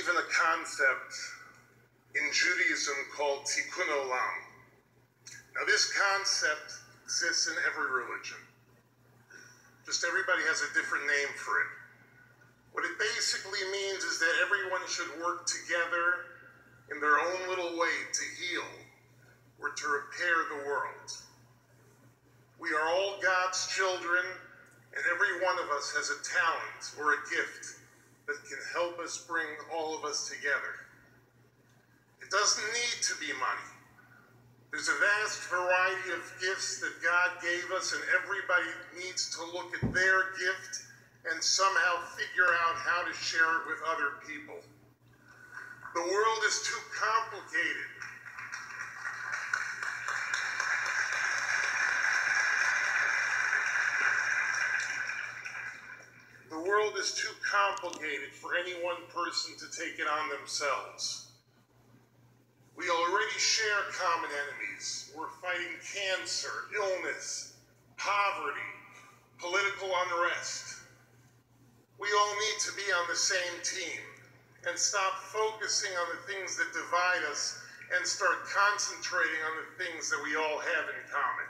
believe in a concept in Judaism called Tikkun Olam. Now this concept exists in every religion. Just everybody has a different name for it. What it basically means is that everyone should work together in their own little way to heal or to repair the world. We are all God's children, and every one of us has a talent or a gift that can help us bring all of us together. It doesn't need to be money. There's a vast variety of gifts that God gave us, and everybody needs to look at their gift and somehow figure out how to share it with other people. The world is too complicated. The world is too complicated for any one person to take it on themselves. We already share common enemies. We're fighting cancer, illness, poverty, political unrest. We all need to be on the same team and stop focusing on the things that divide us and start concentrating on the things that we all have in common.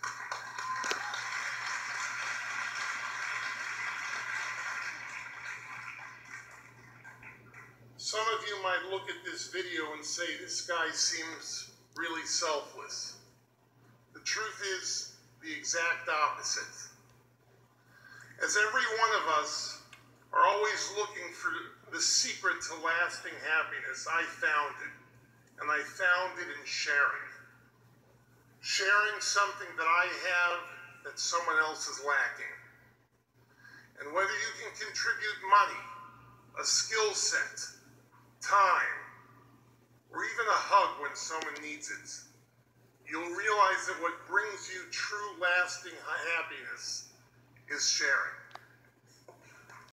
Some of you might look at this video and say, this guy seems really selfless. The truth is the exact opposite. As every one of us are always looking for the secret to lasting happiness, I found it. And I found it in sharing. Sharing something that I have that someone else is lacking. And whether you can contribute money, a skill set, time, or even a hug when someone needs it, you'll realize that what brings you true lasting happiness is sharing.